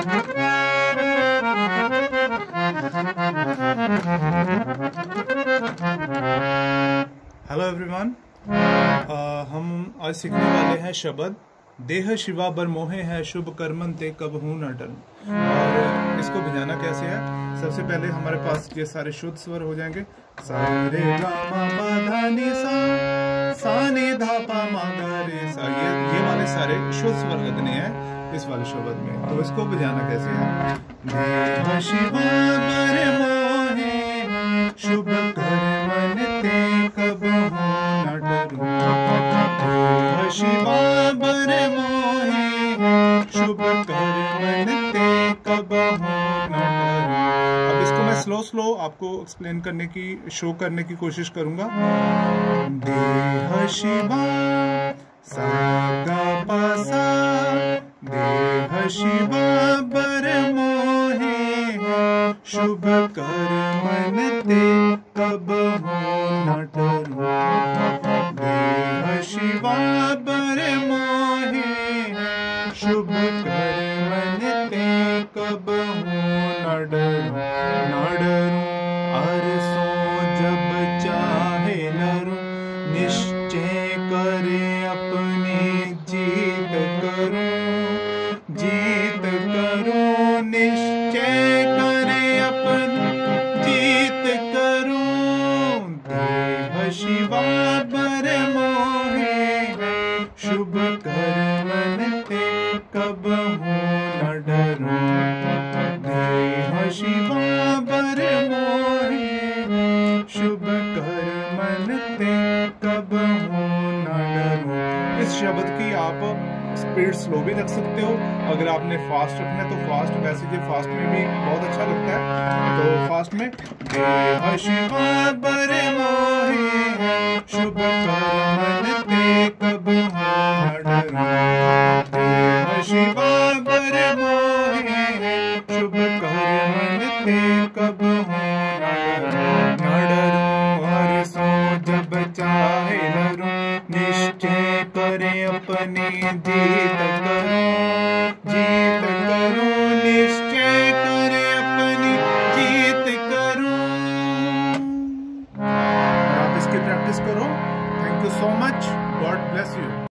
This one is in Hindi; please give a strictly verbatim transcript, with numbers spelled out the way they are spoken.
हेलो एवरीवन, हम आज सीखने वाले हैं शब्द देह शिवा बर मोहे है शुभ कर्मन ते कब हूं न डर। और इसको भिजाना कैसे है? सबसे पहले हमारे पास ये सारे शुद्ध स्वर हो जाएंगे। सा रे गा मा पा धा नि सा, सा नि धा पा मा गा रे सा, ये ये वाले सारे शुद्ध स्वर लगने हैं इस वाले शब्द में। तो इसको भिजाना कैसे है? देह शिवा बर मोहे शुभ कर्मन ते कब हूं न डरूं। देह शिवा बर मोहे शुभ कर्मन ते कब हूं न डरूं। अब इसको मैं स्लो स्लो आपको एक्सप्लेन करने की, शो करने की कोशिश करूंगा। देह शिवा सा गा पा सा, देह शिवा बर मोहे शुभ कर्मन ते कब हूं न डरूं। देह शिवा बर मोहे शुभ कर्मन ते कब हूं न डरूं। न डरूं अरसों जब चाहे लरूं, निश्चय करे अपनी जीत करूं। जीत करूं निश्चय करे अपनी जीत करूं। देह शिवा बर मोहे शुभ कर्मन ते कब हूं न डरूं। देह शिवा बर मोहे शुभ कर्मन ते कब हूं न डरूं। इस शब्द की आप स्पीड स्लो भी रख सकते हो। अगर आपने फास्ट रखना है तो फास्ट, वैसे जो फास्ट में भी बहुत अच्छा लगता है तो फास्ट में। देह शिवा बर मोहे शुभ कर्मन ते कब हूं न डरूं। देह शिवा बर मोहे शुभ कर्मन ते कब हूं न डरूं। न डरूं हरसों जब चाहे लरूं, निश्चय करे अपनी जीत